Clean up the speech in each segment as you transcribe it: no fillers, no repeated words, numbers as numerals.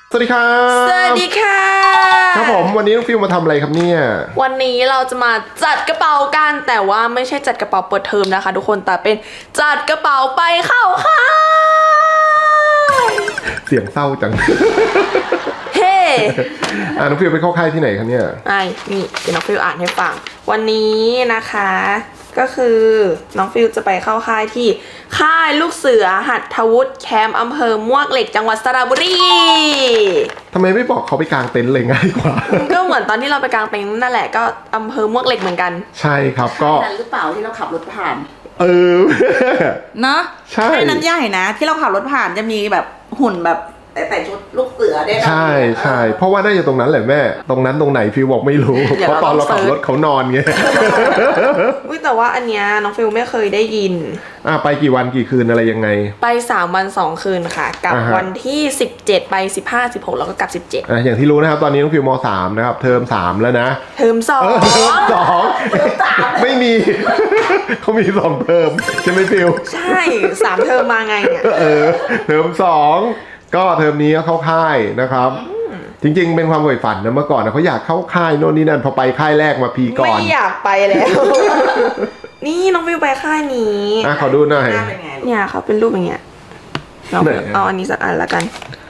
สวัสดีครับสวัสดีค่ะครับผมวันนี้น้องฟิวมาทำอะไรครับเนี่ยวันนี้เราจะมาจัดกระเป๋ากันแต่ว่าไม่ใช่จัดกระเป๋าเปิดเทอมนะคะทุกคนแต่เป็นจัดกระเป๋าไปเข้าค่ายเสียงเศร้าจังเฮ้น้องฟิวไปเข้าค่ายที่ไหนครับเนี่ยนี่เดี๋ยวน้องฟิวอ่านให้ฟังวันนี้นะคะก็คือน้องฟิวจะไปเข้าค่ายที่ค่ายลูกเสือหัตถวุฒิแคมป์อำเภอมวกเหล็กจังหวัดสระบุรีทำไมไม่บอกเขาไปกางเต็นท์เลยง่ายกว่าก็เหมือนตอนที่เราไปกางเต็นท์นั่นแหละก็อำเภอมวกเหล็กเหมือนกันใช่ครับก็นั้นหรือเปล่าที่เราขับรถผ่านเนาะใช่นั้นใหญ่นะที่เราขับรถผ่านจะมีแบบหุ่นแบบแต่ชุดลูกเสือได้ใช่เพราะว่าน่าจะตรงนั้นแหละแม่ตรงนั้นตรงไหนฟิวบอกไม่รู้เพราะตอนเราขับรถเขานอนไงแต่ว่าอันเนี้ยน้องฟิวไม่เคยได้ยินไปกี่วันกี่คืนอะไรยังไงไป3 วัน 2 คืนค่ะกับวันที่17ไป15 16แล้วก็กลับ17 อย่างที่รู้นะครับตอนนี้น้องฟิวม.3 นะครับเทอม3แล้วนะเทอม2 ไม่มีเขามี2เทอมใช่ไหมฟิวใช่3เทอมมาไงเนี่ยเทอม2ก็เทอมนี้ก็เข้าค่ายนะครับจริงๆเป็นความใฝ่ฝันนะเมื่อก่อนนะเขาอยากเข้าค่ายโน่นนี่นั่นพอไปค่ายแรกมาพีก่อนไม่อยากไปแล้วนี่น้องฟิวไปค่ายนี้ขอดูหน่อยเนี่ยเขาเป็นรูปอย่างเงี้ยเอาอันนี้สักอันละกัน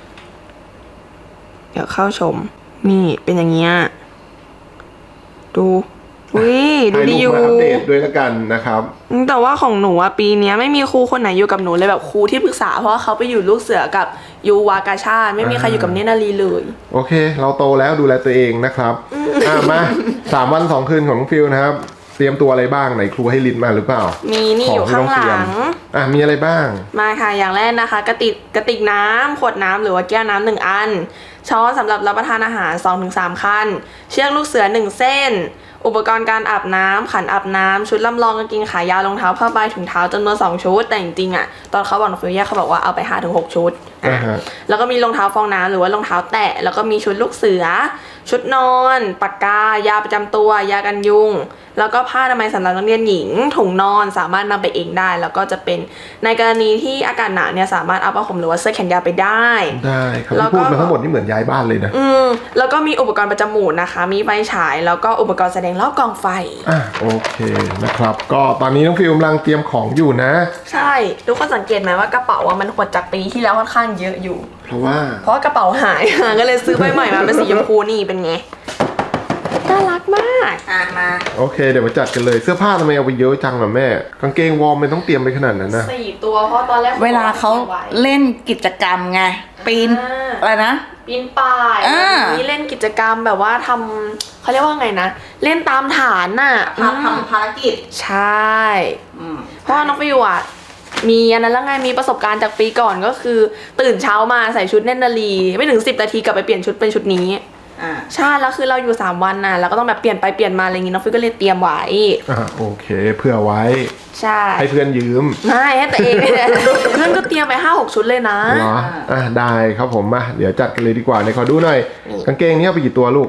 เดี๋ยวเข้าชมนี่เป็นอย่างเงี้ยดูดูดีอยู่อัปเดตด้วยละกันนะครับแต่ว่าของหนูปีนี้ไม่มีครูคนไหนอยู่กับหนูเลยแบบครูที่ปรึกษาเพราะว่าเขาไปอยู่ลูกเสือกับยูวากาชาติไม่มีใครอยู่กับเนนารีเลยโอเคเราโตแล้วดูแลตัวเองนะครับมา3 วัน 2 คืนของน้องฟิวนะครับเตรียมตัวอะไรบ้างไหนครูให้ลิสต์มาหรือเปล่ามีนี่อยู่ข้างหลังมีอะไรบ้างมาค่ะอย่างแรกนะคะกระติกน้ำขวดน้ำหรือว่าแก้วน้ำ1 อันช้อนสำหรับรับประทานอาหาร 2-3 คันเชือกลูกเสือ1 เส้นอุปกรณ์การอาบน้ำขันอาบน้ำชุดลำลองกางเกงขายาวรองเท้าผ้าใบถุงเท้าจำนวน2 ชุดแต่จริงๆตอนเขาบอกน้องฟิวแยกเขาบอกว่าเอาไป5-6 ชุดแล้วก็มีรองเท้าฟองน้ำหรือว่ารองเท้าแตะแล้วก็มีชุดลูกเสือชุดนอนปากกายาประจำตัวยากันยุงแล้วก็ผ้าอนามัยสำหรับนักเรียนหญิงถุงนอนสามารถนำไปเองได้แล้วก็จะเป็นในกรณีที่อากาศหนาวเนี่ยสามารถเอาผ้าห่มหรือว่าเสื้อแขนยาวไปได้ครับที่พูดมาทั้งหมดนี่เหมือนย้ายบ้านเลยนะแล้วก็มีอุปกรณ์ประจำหมู่นะคะมีไฟฉายแล้วก็อุปกรณ์แสดงรอบกองไฟโอเคนะครับก็ตอนนี้น้องฟิวกำลังเตรียมของอยู่นะใช่ทุกคนสังเกตไหมว่ากระเป๋ามันหดจากปีที่แล้วค่อนข้างเยอะอยู่เพราะว่ากระเป๋าหายก็เลยซื้อใบใหม่มาเป็นสีชมพูนี่เป็นไงน่ารักมากมาโอเคเดี๋ยวมาจัดกันเลยเสื้อผ้าทำไมเอาไปเยอะจังล่ะแม่กางเกงวอร์มมันต้องเตรียมไปขนาดนั้นนะ 4 ตัวเพราะตอนแรกเวลาเขาเล่นกิจกรรมไงปีนอะไรนะปีนป่ายนี่เล่นกิจกรรมแบบว่าทำเขาเรียกว่าไงนะเล่นตามฐานน่ะทำภารกิจใช่เพราะน้องฟิวมีอันนั้นแล้วไงมีประสบการณ์จากปีก่อนก็คือตื่นเช้ามาใส่ชุดเนตรนารีไม่ถึง10 นาทีกลับไปเปลี่ยนชุดเป็นชุดนี้ใช่แล้วคือเราอยู่3 วันน่ะแล้วก็ต้องแบบเปลี่ยนไปเปลี่ยนมาอะไรอย่างงี้น้องฟิวก็เลยเตรียมไว้โอเคเพื่อไว้ใช่ให้เพื่อนยืมไม่ให้ตัวเองเพื่อนก็เตรียมไป5-6 ชุดเลยนะได้ครับผมมาเดี๋ยวจัดกันเลยดีกว่าในขอดูหน่อยกางเกงนี้เอาไปกี่ตัวลูก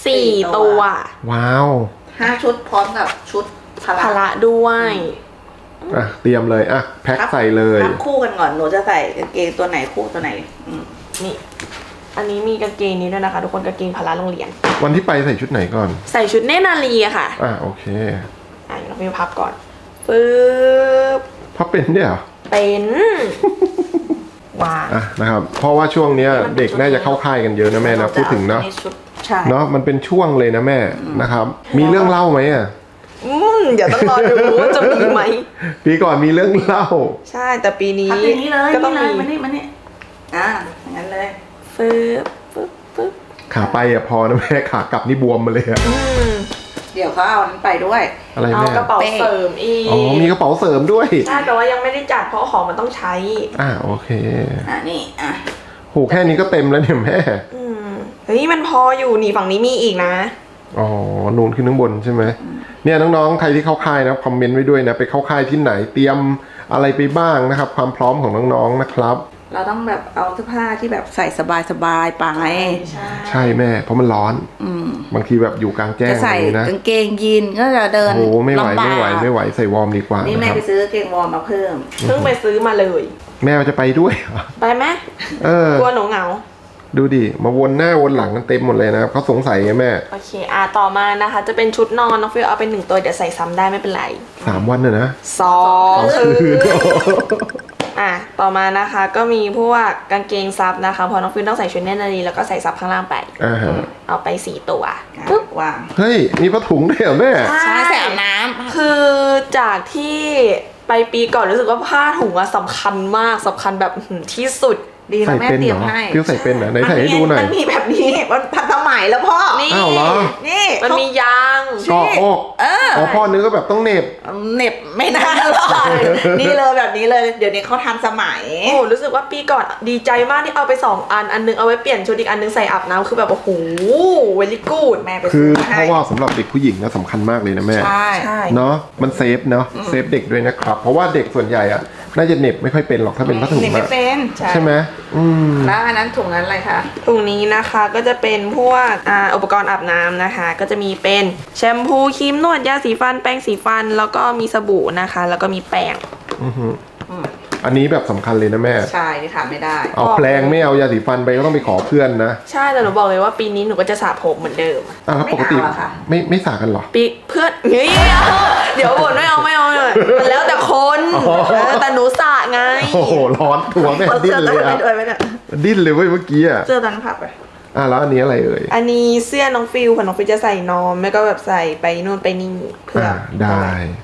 4 ตัวว้าว 5 ชุดพร้อมกับชุดพละด้วยเตรียมเลยแพ็คใส่เลยคู่กันก่อนหนูจะใส่กางเกงตัวไหนคู่ตัวไหนนี่อันนี้มีกางเกงนี้ด้วยนะคะทุกคนกางเกงพละโรงเรียนวันที่ไปใส่ชุดไหนก่อนใส่ชุดเนตรนารีค่ะโอเคเราไปพับก่อนปึ๊บพับเป็นเนี่ยเหรอเป็นว้านะครับเพราะว่าช่วงนี้เด็กน่าจะเข้าค่ายกันเยอะนะแม่นะพูดถึงเนาะเนาะมันเป็นช่วงเลยนะแม่นะครับมีเรื่องเล่าไหมเดี๋ยวต้องรอดูว่าจะมีไหมปีก่อนมีเรื่องเล่าใช่แต่ปีนี้ก็ต้องมีมันนี่งั้นเลยปึ๊บขาไปพอนะแม่ขากลับนี่บวมมาเลยเดี๋ยวเขาเอานั้นไปด้วยอะไรแม่กระเป๋าเสริมอีกมีกระเป๋าเสริมด้วยใช่แต่ว่ายังไม่ได้จัดเพราะของมันต้องใช้โอเคนี่โหแค่นี้ก็เต็มแล้วเนี่ยแม่เฮ้ยมันพออยู่นี่ฝั่งนี้มีอีกนะนูนขึ้นข้างบนใช่ไหมเนี่ยน้องๆใครที่เข้าค่ายนะคอมเมนต์ไว้ด้วยนะไปเข้าค่ายที่ไหนเตรียมอะไรไปบ้างนะครับความพร้อมของน้องๆนะครับเราต้องแบบเอาเสื้อผ้าที่แบบใส่สบายๆไปใช่แม่เพราะมันร้อนบางทีแบบอยู่กลางแจ้งจะใส่กางเกงยีนก็จะเดินไม่ไหวใส่วอร์มดีกว่านี่แม่ไปซื้อกางเกงวอร์มมาเพิ่งไปซื้อมาเลยแม่จะไปด้วยไปไหมกลัวหนูเหงาดูดิมาวนหน้าวนหลังกันเต็มหมดเลยนะครับเขาสงสัยไงแม่โอเคต่อมานะคะ จะเป็นชุดนอนน้องฟิลเอาไป1 ตัวเดี๋ยวใส่ซ้ำได้ไม่เป็นไร 3 วันนะ 2 คืนต่อมานะคะก็มีพวกกางเกงซับนะคะเพอน้องฟิลต้องใส่ชุดแน่นนารีแล้วก็ใส่ซับข้างล่างไปฮะเอาไป4 ตัวปุ๊บวางเฮ้ยมีผ้าถุงด้วยเหรอแม่ใช่ใส่อาบน้ำคือจากที่ไปปีก่อนรู้สึกว่าผ้าถุงอะสำคัญมากสำคัญแบบที่สุดดีนะแม่ใส่เป็นเตรีเหยรมอให้ฟิวใส่เป็นเหรอไหนใส่ให้ดูหน่อยมันมีแบบนี้มันทันสมัยแล้วพ่อนี่อ้าวเหรอนี่มันมียางเกาะอก อ๋อพ่อนึกก็แบบต้องเหน็บเหน็บไม่นานหรอกนี่เลยแบบนี้เลย เดี๋ยวนี้เขาทันสมัยโอ้รู้สึกว่าปีก่อนดีใจมากที่เอาไป2 อันอันนึงเอาไว้เปลี่ยนชุดอีกอันนึงใส่อาบน้ำคือแบบโอ้โหเวลี่กูดแม่ไปคือซื้อเพให้ราะว่าสำหรับเด็กผู้หญิงนะสำคัญมากเลยนะแม่ใช่ใช่เนาะมันเซฟเนาะเซฟเด็กด้วยนะครับ เพราะว่าเด็กส่วนใหญ่อะน่าจะเหน็บไม่ค่อยเป็นหรอกถ้าเป็นผ้าถุงนี่ไม่อะเป็นใช่ไหมอืมแล้วอันนั้นถุงนั้นอะไรคะตรงนี้นะคะก็จะเป็นพวกอุปกรณ์อาบน้ำนะคะ ก็จะมีเป็นแชมพูครีมนวดยาสีฟันแปรงสีฟัน แล้วก็มีสบู่นะคะ แล้วก็มีแป้งอือหืออันนี้แบบสำคัญเลยนะแม่ใช่นี่ขาดไม่ได้เอาแปรงไม่เอายาสีฟันไปก็ต้องไปขอเพื่อนนะใช่แต่หนูบอกเลยว่าปีนี้หนูก็จะสระผมเหมือนเดิมแล้วปกติไม่เอาอะค่ะไม่สากันเหรอปีเพื่อนเฮ้ยเดี๋ยวบ่นไม่เอาเลยมันแล้วแต่คนอ๋อแต่หนูสระไงโอ้โหร้อนตัวแม่เอาดิ้เสื้นอเลยตัวอะไปด้วยไหมเนี่ยดิ้นเลยเว้ยเมื่อกี้อะเสื้อตัวนั้นผับไปแล้วอันนี้อะไรเอ่ยอันนี้เสื้อน้องฟิลค่ะน้องฟิลจะใส่นอมแล้วก็แบบใส่ไปนู่นไปนี่เพื่อได้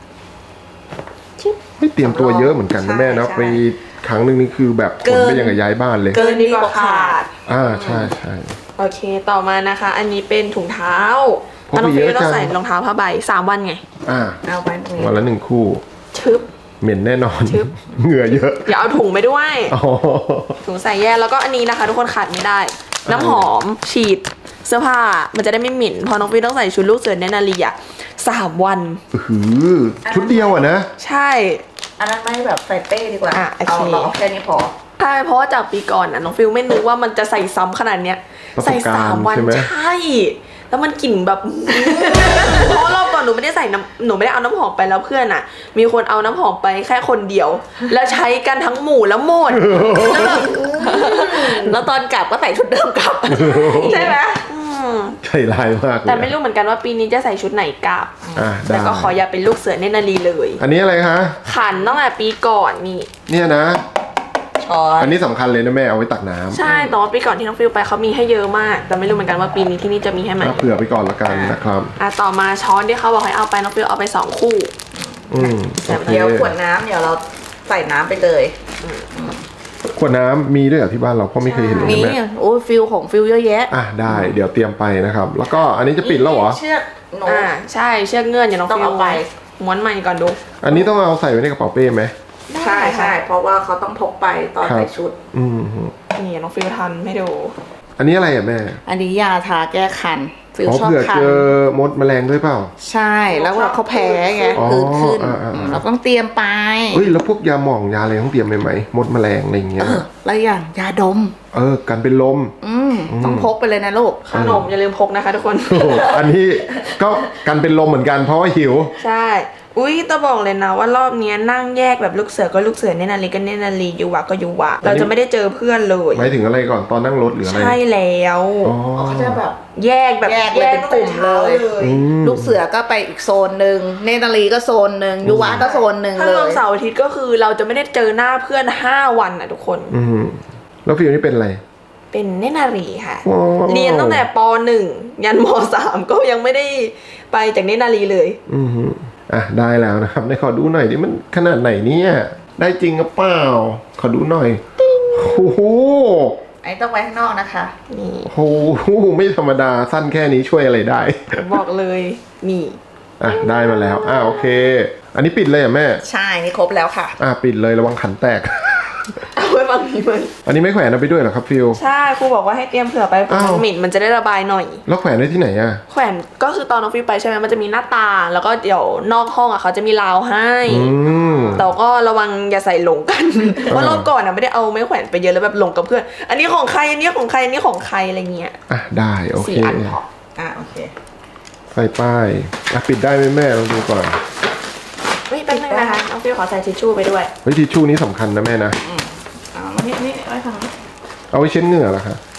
ไม่เตรียมตัวเยอะเหมือนกันนะแม่นะไปครั้งหนึ่งนี่คือแบบขนไปยังกับย้ายบ้านเลยเกินดีกว่าขาดใช่ใช่โอเคต่อมานะคะ อันนี้เป็นถุงเท้าพกไปน้องฟิลเยอะต้องจังใส่รองเท้าผ้าใบ3 วันไงเอาไปตรงนี้วันละ1 คู่ชึบเหม็นแน่นอนชึบเหงื่อเยอะอย่าเอาถุงไปด้วยอ๋อถุงใส่แยกแล้วก็อันนี้นะคะ ทุกคนขาดไม่ได้ น้ำหอมฉีดเสื้อผ้ามันจะได้ไม่เหม็นเพอน้องฟิลต้องใส่ชุดลูกเสือเนตรนารีอะ3 วันชุดเดียวอะนะใช่อันนั้นไม่แบบใส่เป้ดีกว่าโอเคเราเอาแค่นี้พอใช่เพราะว่าจากปีก่อนน่ะน้องฟิลไม่นึกว่ามันจะใส่ซ้ำขนาดเนี้ยประสใส่บการณ์ 3 วันใช่ไหมใช่ แล้วมันกลิ่นแบบ เพราะรอบก่อนหนูไม่ได้ใส่หนูไม่ได้เอาน้ำหอมไปแล้วเพื่อนอ่ะ มีคนเอาน้ำหอมไปแค่คนเดียว แล้วใช้กันทั้งหมู่แล้วหมดแล้วแบบแล้วตอนกลับก็ใส่ชุดเดิมกลับใช่ไหมใจร้ายมากเลยแต่ไม่รู้เหมือนกันว่าปีนี้จะใส่ชุดไหนกลับได้แต่ก็ขออย่าเป็นลูกเสือเนตรนารีเลยอันนี้อะไรคะขันตั้งแต่ปีก่อนนี่เนี่ยนะช้อนอันนี้สำคัญเลยนะแม่เอาไว้ตักน้ำใช่แต่ว่าปีก่อนที่น้องฟิลไปเขามีให้เยอะมาก แต่ไม่รู้เหมือนกันว่าปีนี้ที่นี่จะมีให้ไหมเผื่อไปก่อนละกันนะครับต่อมาช้อนที่เขาบอกให้เอาไปน้องฟิลเอาไป2 คู่โอเคเดี๋ยวขวดน้ำเดี๋ยวเราใส่น้ำไปเลยขวดน้ำมีด้วยเหรอที่บ้านเราเพราะไม่เคยเห็นเลยมีนะแม่โอ้ยฟิลของฟิลเยอะแยะได้เดี๋ยวเตรียมไปนะครับ แล้วก็อันนี้จะปิดแล้วเหรอเชือกหนูใช่เชือกเงื่อนอย่าน้องต้องฟิลเอาไปม้วนใหม่ก่อนดูอันนี้ต้องเอาใส่ไว้ในกระเป๋าเป้ไหมใช่ใช่เพราะว่าเขาต้องพกไปตอนครับใส่ชุดอืมนี่น้องฟิลทันให้ดูอันนี้อะไรอ่ะแม่อันนี้ยาทาแก้คันฟิลชอบเผื่อคันเจอมดแมลงด้วยเปล่าใช่แล้วว่าเขาแพ้ไงอ๋อพื้นขึ้น เราต้องเตรียมไปเฮ้ยแล้วพวกยาหม่องยาอะไรต้องเตรียมไหมมดแมลงอะไรอย่างเงี้ยแล้วอย่างยาดมกันเป็นลมต้องพกไปเลยนะลูกขนมอย่าลืมพกนะคะทุกคนโอ้โหอันนี้ก็กันเป็นลมเหมือนกันเพราะว่าหิวใช่ อุ้ยต้องบอกเลยนะว่ารอบเนี้ยนั่งแยกแบบลูกเสือก็ลูกเสือเนตรนารีก็เนตรนารียูวะก็ยูวะเราจะไม่ได้เจอเพื่อนเลยหมายถึงอะไรก่อนตอนนั่งรถหรืออะไรใช่แล้วอ๋อเขาจะแบบแยกแบบแยกเลยเป็นกลุ่มเลยอืมลูกเสือก็ไปอีกโซนหนึ่งเนตรนารีก็โซนหนึ่งยุวะก็โซนหนึ่งถ้าเลรวมยเสาร์อาทิตย์ก็คือเราจะไม่ได้เจอหน้าเพื่อน5 วันอ่ะทุกคนอืมแล้วฟิวนี่เป็นอะไรเป็นเนตรนารีค่ะว้าวเรียนตั้งแต่ป .1 ยันม .3 ก็ยังไม่ได้ไปจากเนตรนารีเลยอืมได้แล้วนะครับได้ขอดูหน่อยดิมันขนาดไหนเนี่ยได้จริงหรือเปล่าขอดูหน่อยโอ้โหไอ้ต้องไว้ข้างนอกนะคะนี่โอ้โหไม่ธรรมดาสั้นแค่นี้ช่วยอะไรได้บอกเลยนี่ได้มาแล้วโอเค อันนี้ปิดเลยอ่ะแม่ใช่นี่ครบแล้วค่ะปิดเลยระวังขันแตกเอาไว้บางทีมันอันนี้ไม่แขวนเอาไปด้วยเหรอครับฟิวใช่ครูบอกว่าให้เตรียมเผื่อไปเพราะอ้าวมันหมิ่นมันจะได้ระบายหน่อยแล้วแขวนได้ที่ไหนอ่ะแขวนก็คือตอนน้องฟิวไปใช่ไหมมันจะมีหน้าต่างแล้วก็เดี๋ยวนอกห้องอ่ะเขาจะมีราวให้ แต่ก็ระวังอย่าใส่หลงกัน เพราะรอบก่อนอ่ะไม่ได้เอาไม้แขวนไปเยอะแล้วแบบหลงกับเพื่อน อันนี้ของใครอันนี้ของใครอันนี้ของใครอะไรเงี้ยได้โอเค 4 อันพอโอเคใส่ป้ายปิดได้ไหมแม่ลองดูก่อนเฮ้ยแป๊บนึงนะคะน้องฟิวขอใส่ทิชชู่ไปด้วยเฮ้ยทิชชู่นี้สำคัญนะแม่นะนี่ไว้ทางนี้เอาไว้เช็ดเหงื่อเหรอคะ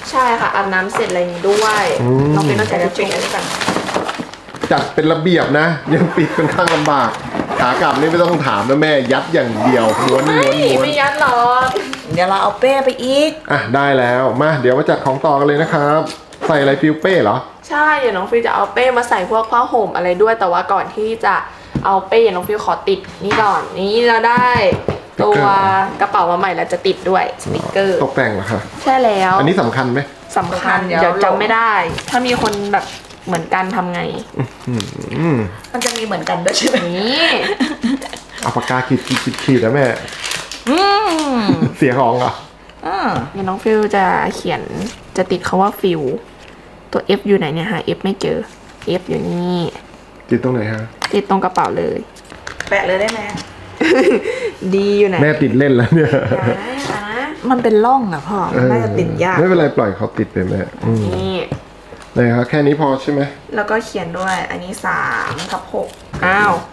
ใช่ค่ะอาบน้ำเสร็จอะไรอย่างนี้ด้วยน้องฟิวต้องใช้ทิชชู่อันนี้ก่อนจัดเป็นระเบียบนะยังปิดค่อนข้างลำบากขากลับนี่ไม่ต้องถามนะแม่ยัดอย่างเดียวม้วนม้วนไม่ยัดหรอกเดี๋ยวเราเอาเป้ไปอีกอ่ะได้แล้วมาเดี๋ยวมาจัดของต่อกันเลยนะครับใส่อะไรฟิวเป้เหรอใช่เดี๋ยวน้องฟิวจะเอาเป้มาใส่พวกผ้าห่มอะไรด้วยแต่ว่าก่อนที่จะเอาเป้น้องฟิวขอติดนี่ก่อนนี่เราได้ตัวกระเป๋ามาใหม่แล้วจะติดด้วยสติกเกอร์ตกแต่งเหรอคะใช่แล้วอันนี้สำคัญไหมสำคัญเดี๋ยวจำไม่ได้ ถ้ามีคนแบบเหมือนกันทำไงมันจะมีเหมือนกันด้วยใช่ไหมนี่เอาปากกาขีดนะแม่เสียของเหรอเดี๋ยวน้องฟิวจะเขียนจะติดคาว่าฟิวตัว F อยู่ไหนเนี่ยหา F ไม่เจอ F อยู่นี่ติดตรงไหนฮะติดตรงกระเป๋าเลยแปะเลยได้ไหมดีอยู่ไหนแม่ติดเล่นแล้วเนี่ยนะมันเป็นร่องอะพ่อน่าจะติดยากไม่เป็นไรปล่อยเขาติดไปแม่นี่เลยครับแค่นี้พอใช่ไหมแล้วก็เขียนด้วยอันนี้3/6อ้าว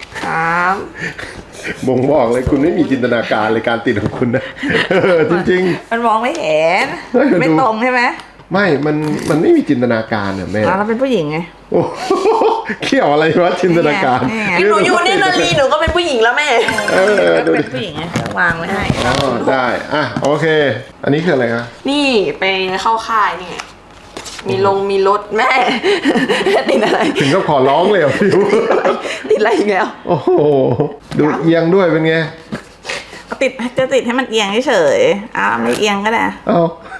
3 บ่งบอกเลยคุณไม่มีจินตนาการเลยการติดของคุณนะจริงมันมองไม่เห็น ไม่ตรงใช่ไหมๆไม่มันไม่มีจินตนาการเนี่ยแม่เราเป็นผู้หญิงไงโอ้เขี่ยวอะไรวะจินตนาการหนูอยู่นี่นาลีหนูก็เป็นผู้หญิงแล้วแม่ก็เป็นผู้หญิงไงวางไว้ให้อ๋อได้อ่ะโอเค อันนี้คืออะไรคะนี่ไปเข้าค่ายนี่ไงมีรถแม่ ติดอะไรถึงก็ขอร้องเลยอ่ะฟิวติดอะไรอีกแล้วโอ้โหดูเอียงด้วยเป็นไงจะติดให้มันเอียงเฉยๆไม่เอียงก็ได้เอา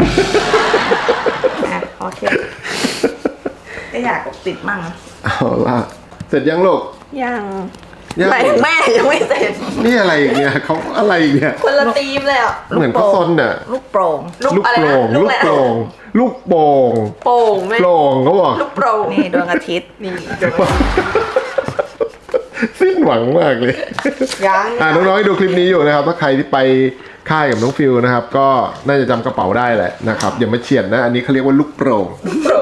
โอเคก็อยากติดมั่งเอาล่ะเสร็จยังลูกยังไหนแม่ยังไม่เสร็จนี่อะไรอีกเนี่ยเขาอะไรอีกเนี่ยคนละธีมเลยอ่ะเหมือนเขาซนน่ะลูกโปร่งลูกอะไรนะลูกโป่งลูกโป่งโป่งแม่โปร่งเขาบอกลูกโป่งนี่ดวงอาทิตย์นี่เดี๋ยวสิ้นหวังมากเลยยังน้องๆดูคลิปนี้อยู่นะครับถ้าใครที่ไปค่ายกับน้องฟิวนะครับก็น่าจะจำกระเป๋าได้แหละนะครับอย่ามาเฉียดนะอันนี้เขาเรียกว่าลูกโป่ง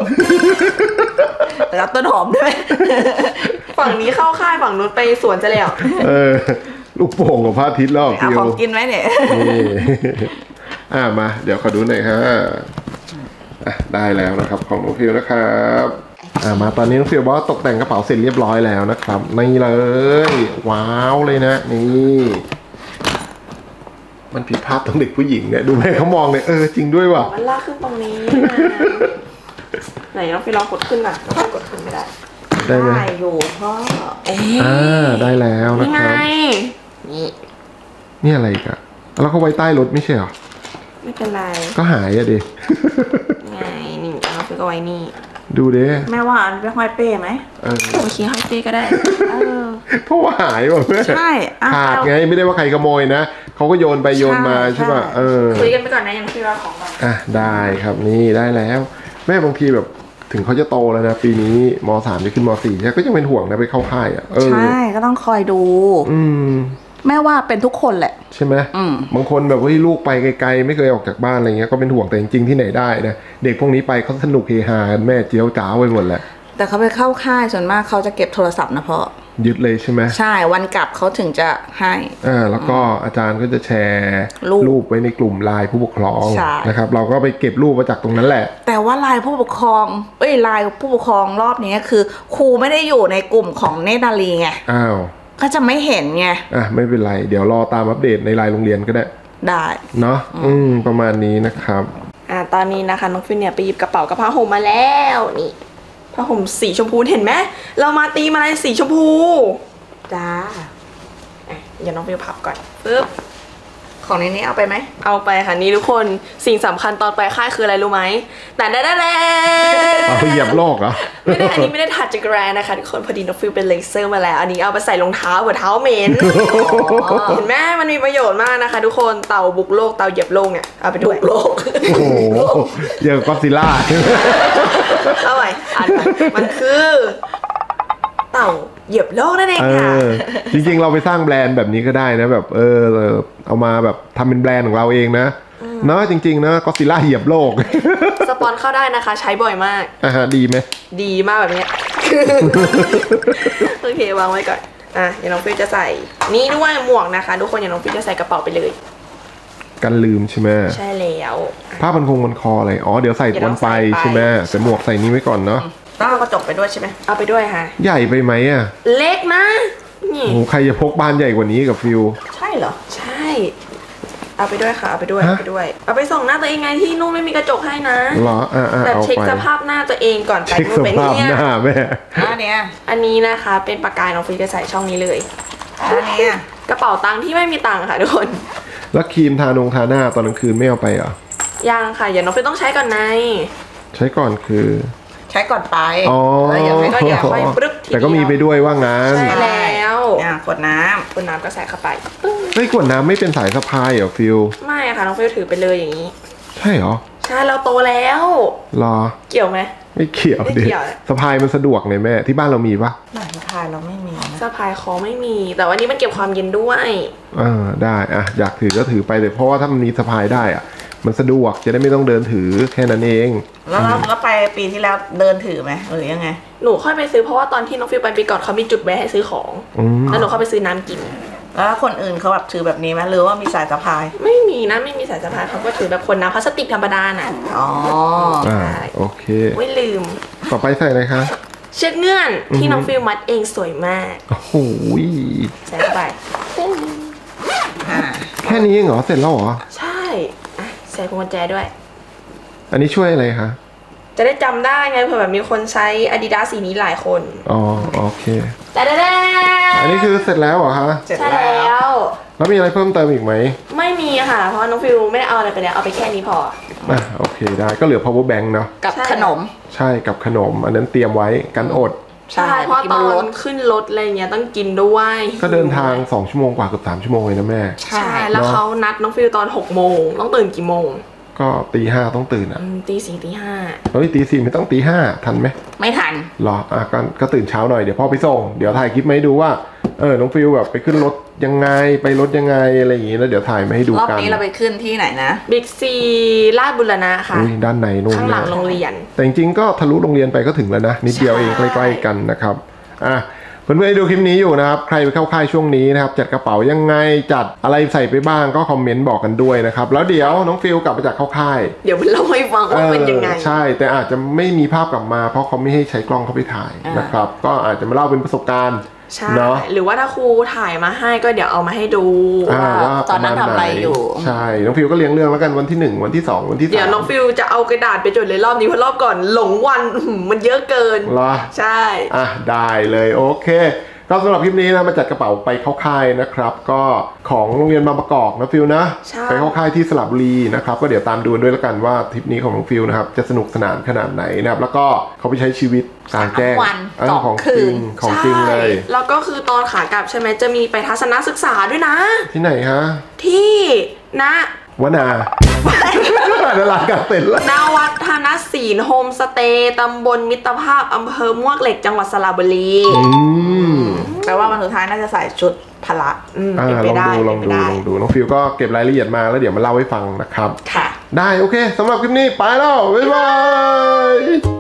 แล้วต้นหอมด้วยฝั่งนี้เข้าค่ายฝั่งนู้นไปสวนจะแล้วลูกโป่งกับพระอาทิตย์รอบเอาฟิวของกินไว้เนี่ยนี่มาเดี๋ยวขอดูหน่อยฮะได้แล้วนะครับของน้องฟิวนะครับมาตอนนี้น้องฟิวบอกว่าตกแต่งกระเป๋าเสร็จเรียบร้อยแล้วนะครับนี่เลยว้าวเลยนะนี่มันผิดพลาดตรงเด็กผู้หญิงเนี่ยดูแม่เขามองเลยจริงด้วยว่ะมันลากขึ้นตรงนี้ไหนน้องฟิลลองกดขึ้นก่อนน้องฟิลกดขึ้นไม่ได้ได้ไหมได้อยู่พ่อได้แล้วนะนี่คไงรับ นี่อะไรอีกอะแล้วเขาไว้ใต้รถไม่ใช่เหรอไม่เป็นไรก็หายอะดิไงนี่น้องฟิลก็ไว้นี่ดูดิแม่ว่าไปห้อยเป้ไหมโอเคให้เป้ก็ได้เพราะว่าหายว่ะแม่ใช่ขาดไงไม่ได้ว่าใครขโมยนะเขาก็โยนไปโยนมาใช่ป่ะคุยกันไปก่อนนะยังฟิลเอาของก่อนได้ครับนี่ได้แล้ว แม่บางทีแบบถึงเขาจะโตแล้วนะปีนี้ม.3 จะขึ้นม.4 ก็ยังเป็นห่วงนะไปเข้าค่ายอ่ะใช่ก็ต้องคอยดูแม่ว่าเป็นทุกคนแหละใช่ไหมบางคนแบบว่าลูกไปไกลๆไม่เคยออกจากบ้านอะไรเงี้ยก็เป็นห่วงแต่จริงๆที่ไหนได้นะเด็กพวกนี้ไปเขาสนุกเฮฮาแม่เจียวจ้าวไปหมดแหละแต่เขาไปเข้าค่ายส่วนมากเขาจะเก็บโทรศัพท์นะพ่อยึดเลยใช่ไหมใช่วันกลับเขาถึงจะให้แล้วก็อาจารย์ก็จะแชร์รูปไว้ในกลุ่มไลน์ผู้ปกครองนะครับเราก็ไปเก็บรูปมาจากตรงนั้นแหละแต่ว่าไลน์ผู้ปกครองไลน์ผู้ปกครองรอบนี้คือครูไม่ได้อยู่ในกลุ่มของเนตรนารีไงก็จะไม่เห็นไงไม่เป็นไรเดี๋ยวรอตามอัปเดตในไลน์โรงเรียนก็ได้เนาะประมาณนี้นะครับตอนนี้นะคะน้องฟินเนี่ยไปหยิบกระเป๋ากับผ้าห่มมาแล้วนี่ผ้าห่มสีชมพูเห็นไหมเรามาตีมาอะไรสีชมพูจ้าเดี๋ยวน้องฟิวพับก่อนปึ๊บของในนี้เอาไปไหมเอาไปค่ะนี่ทุกคนสิ่งสำคัญตอนไปค่ายคืออะไรรู้ไหมแต่ได้เหยียบโลกเหรอไม่ได้อันนี้ไม่ได้ถัดจากแกรนนะคะทุกคนพอดีน้องฟิวเป็นเลเซอร์มาแล้วอันนี้เอาไปใส่รองเท้าหัวเท้าเหม็นเห็นไหมมันมีประโยชน์มากนะคะทุกคนเต่าบุกโลกเต่าเหยียบโลกเนี่ยเอาไปด้วยโลกโอ้โหเยอะก็ซิล่าเอาไว้มันคือเต่าเหยียบโลกนั่นเองค่ะจริงๆเราไปสร้างแบรนด์แบบนี้ก็ได้นะแบบเอามาแบบทำเป็นแบรนด์ของเราเองนะเนาะจริงๆนะก็ซิล่าเหยียบโลกสปอนเข้าได้นะคะใช้บ่อยมากดีไหมดีมากแบบนี้โอเควางไว้ก่อนเดี๋ยวน้องฟิวจะใส่นี่ด้วยหมวกนะคะทุกคนเดี๋ยวน้องฟิวจะใส่กระเป๋าไปเลยกันลืมใช่ไหมใช่แล้วผ้าพันคงมันคออะไรอ๋อเดี๋ยวใส่วันไปใช่ไหมแต่หมวกใส่นี้ไว้ก่อนเนาะต้องเอากระจกไปด้วยใช่ไหมเอาไปด้วยค่ะใหญ่ไปไหมอ่ะเล็กนะนี่โอ้ใครจะพกบ้านใหญ่กว่านี้กับฟิวใช่เหรอใช่ เอาไปด้วยค่ะเอาไปด้วยฮะเอาไปด้วย เอาไปส่องหน้าตัวเองไงที่นุ่มไม่มีกระจกให้นะเหรอแบบเอาเช็คไปสภาพหน้าตัวเองก่อนไปเช็คสเป็นภาพเนี่ยหน้าแม่อันเนี้ยอันนี้นะคะเป็นปากกาน้องฟิวจะใส่ช่องนี้เลยอันเนี้ยกระเป๋าตังค์ที่ไม่มีตังค์ค่ะทุกคนแล้วครีมทาหน้าตอนกลางคืนไม่เอาไปเหรอยังค่ะอย่าน้องฟิวต้องใช้ก่อนในใช้ก่อนคือใช้ก่อนไปอ๋อแล้วอย่าไปก็อย่าค่อยปรึ๊บทีเดียวแต่ก็มีไปด้วยว่างั้นใช่แล้วเนี่ยขวดน้คุณน้ำก็ใส่เข้าไปปึ้งเฮ้ยขวดน้ำไม่เป็นสายสะพายเหรอฟิวไม่ค่ะน้องฟิวถือไปเลยอย่างนี้ใช่เหรอใช่เราโตแล้วรอเกี่ยวไหมไม่เกี่ยวไม่ดิเกี่ยวสะพายมันสะดวกไงแม่ที่บ้านเรามีปะำหมายพายเราไม่มีนะสะพายคอไม่มี แต่ว่านี้มันเก็บความเย็นด้วยได้อะอยากถือก็ถือไปเลยเพราะว่าถ้ามันมีสะพายได้อะมันสะดวกจะได้ไม่ต้องเดินถือแค่นั้นเองแล้วไปปีที่แล้วเดินถือไหมหรือยังไงหนูค่อยไปซื้อเพราะว่าตอนที่น้องฟิวไปปีก่อนเขามีจุดแวะให้ซื้อของอืมแล้วหนูเข้าไปซื้อน้ำกินแล้วคนอื่นเขาแบบถือแบบนี้ไหมหรือว่ามีสายสะพายไม่มีนะไม่มีสายสะพายเขาก็ถือแบบคนน้ำพลาสติกธรรมดาน่ะอ๋อโอเคไม่ลืมต่อไปใส่อะไรคะเชือกเงื่อนที่น้องฟิวมัดเองสวยมากโอ้โหใส่เข้าไปอ่าแค่นี้เองเหรอเสร็จแล้วเหรอใช่อ่ะใส่พวงกุญแจด้วยอันนี้ช่วยอะไรคะจะได้จำได้ไงเผื่อแบบมีคนใช้ Adidas สีนี้หลายคนอ๋อโอเคแต่แด้อันนี้คือเสร็จแล้วเหรอคะเสร็จใช่แล้แล้ว วแล้วมีอะไรเพิ่มเติมอีกไหมไม่มีค่ะ เพราะว่าน้องฟิวไม่ได้เอาอะไรไปแล้วเอาไปแค่นี้พอโอเคได้ก็เหลือ power bank เนาะกับใช่ขนมใช่กับขนมอันนั้นเตรียมไว้กันอดใช่เพราะกินตบอนรถนขึ้นรถอะไรเงี้ยต้องกินด้วยก็เดินทาง2 ชั่วโมงกว่าเกือบ3 ชั่วโมงเลยนะแม่ใช่แล้วเขานัดน้องฟิวตอน6 โมงต้องตื่นกี่โมงก็ตี 5ต้องตื่นอ่ะตี 4 ตี 5 เฮ้ยตี 4ไม่ต้องตี 5ทันไหมไม่ทันหรอก็ตื่นเช้าหน่อยเดี๋ยวพ่อไปส่งเดี๋ยวถ่ายคลิปมาให้ดูว่าน้องฟิวแบบไปขึ้นรถยังไงไปรถยังไงอะไรอย่างงี้แล้วเดี๋ยวถ่ายมาให้ดูรอบกันนี้เราไปขึ้นที่ไหนนะบิ๊กซีลาดบุรณะค่ะอุ้ยด้านในนู่นข้างหลังเนี่ยโรงเรียนแต่จริงๆก็ทะลุโรงเรียนไปก็ถึงแล้วนะนิดเดียวเองใช่ใกล้ๆกันนะครับเพื่อนๆดูคลิปนี้อยู่นะครับใครไปเข้าค่ายช่วงนี้นะครับจัดกระเป๋ายังไงจัดอะไรใส่ไปบ้างก็คอมเมนต์บอกกันด้วยนะครับแล้วเดี๋ยวน้องฟิลกลับมาจากเข้าค่ายเดี๋ยวมันเล่าให้ฟังว่าเป็นยังไงใช่แต่อาจจะไม่มีภาพกลับมาเพราะเขาไม่ให้ใช้กล้องเข้าไปถ่ายนะครับก็อาจจะมาเล่าเป็นประสบการณ์ใช่เนาะหรือว่าถ้าครูถ่ายมาให้ก็เดี๋ยวเอามาให้ดูว่าตอนนั้นทำอะไรอยู่ใช่น้องฟิวก็เลี้ยงเรื่องแล้วกันวันที่1วันที่2วันที่3 เดี๋ยวน้องฟิวจะเอากระดาษไปจดเลยรอบนี้เพราะรอบก่อนหลงวันมันเยอะเกินเหรอใช่ได้เลยโอเคก็สำหรับคลิปนี้นะมาจัดกระเป๋าไปเข้าค่ายนะครับก็ของโรงเรียนบางประกอบนะฟิวนะใช่ไปเข้าค่ายที่สระบุรีนะครับก็เดี๋ยวตามดูด้วยแล้วกันว่าทริปนี้ของน้องฟิวนะครับจะสนุกสนานขนาดไหนนะครับแล้วก็เขาไปใช้ชีวิตกลางแจ้ง 3 วันของ 2 คืจรินงของจริงเลยใช่แล้วก็คือตอนขากลับใช่ไหมจะมีไปทัศนศึกษาด้วยนะที่ไหนฮะที่ณวนาดาราการเต้นละนวัฒนศิลป์โฮมสเตย์ตำบลมิตรภาพอำเภอมวกเหล็กจังหวัดสระบุรีแปลว่าวันสุดท้ายน่าจะใส่ชุดพละเป็นไปได้ลองเป็นไปได้ดูน้องฟิวก็เก็บรายละเอียดมาแล้วเดี๋ยวมาเล่าให้ฟังนะครับค่ะได้โอเคสำหรับคลิปนี้ไปแล้วบ๊ายบาย